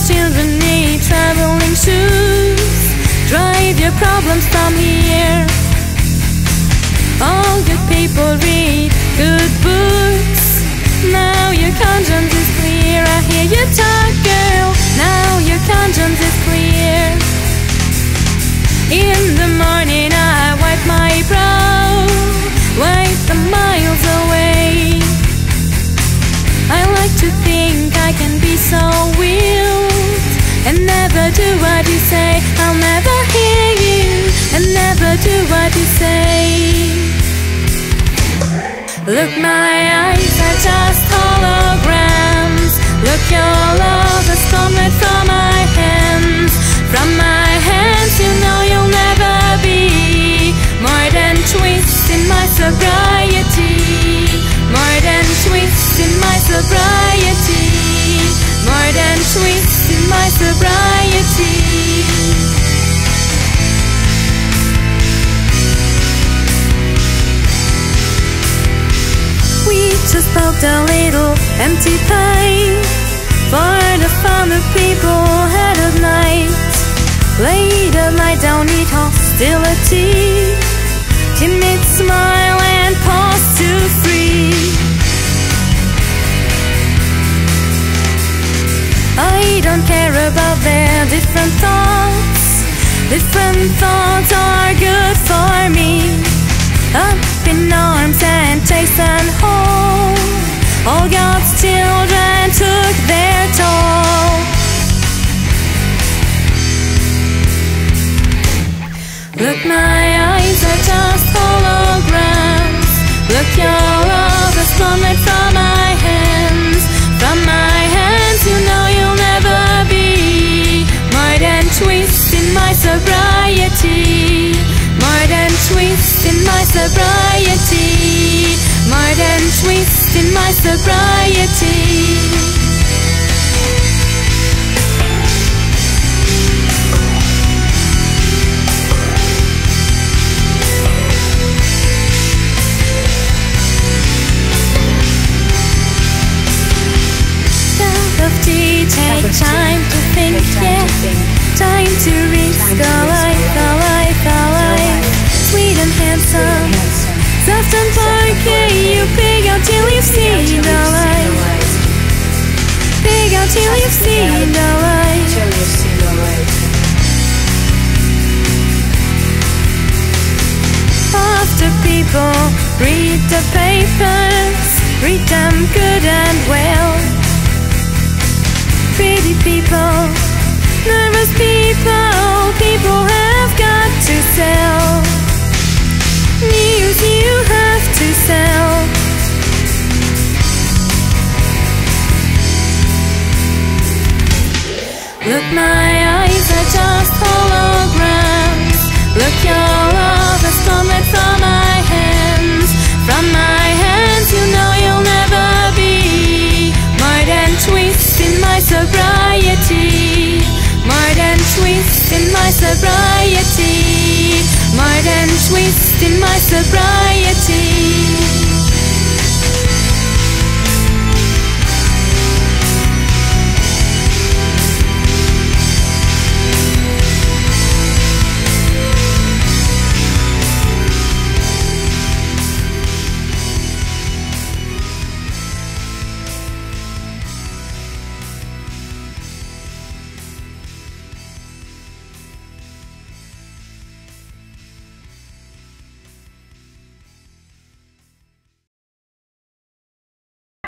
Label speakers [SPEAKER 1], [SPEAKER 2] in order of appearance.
[SPEAKER 1] Those children need traveling shoes. Drive your problems from here. All good people read good books. Now your conscience is clear. I hear you talk, girl. Now your conscience is clear. In the morning I wipe my brow, wipe the miles away. I like to think I can be so wild and never do what you say. I'll never hear you and never do what you say. Look, my eyes are just holograms. Look, your love has come right from my hands. From my hands, you know you'll never be more than twist in my sobriety. More than twist in my sobriety. More than twist in my sobriety. We just poked a little empty pipe for the fun of people had at night. Later, lie down, need hostility. Timid smile and pause to free. I don't care about their different thoughts. Different thoughts are good for me. Up in arms and chase and hold. All God's children took their toll. Look, my eyes are just holograms. Look, your love has come right from my hands. From my hands, you know you'll never be more than twist in my sobriety. More than twist in my sobriety. More than twist in my sobriety. Take time to think, yeah. Time to risk a life, a life, a life. Sweet and handsome, soft and parquet. You pig out till you've seen the light. Pig out till you've seen the light. After people read the papers, read them good and well. Pretty people, nervous people, people have got to sell. News you have to sell. Look, my eyes are just holograms. Look, your love has come right from my hands. From my hands, you know you'll never be more than twist in my sobriety. More than twist in my sobriety. More than twist in my sobriety.